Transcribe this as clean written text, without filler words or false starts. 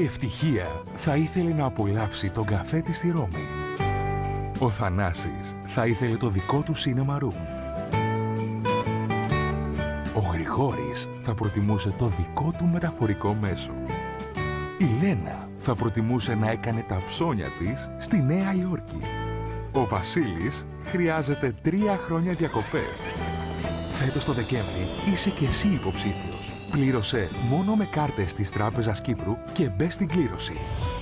Η Ευτυχία θα ήθελε να απολαύσει τον καφέ της στη Ρώμη. Ο Θανάσης θα ήθελε το δικό του cinema room. Ο Γρηγόρης θα προτιμούσε το δικό του μεταφορικό μέσο. Η Λένα θα προτιμούσε να έκανε τα ψώνια της στη Νέα Υόρκη. Ο Βασίλης χρειάζεται 3 χρόνια διακοπές. Φέτος το Δεκέμβρη είσαι και εσύ υποψήφιος. Πλήρωσε μόνο με κάρτες της Τράπεζας Κύπρου και μπες στην κλήρωση.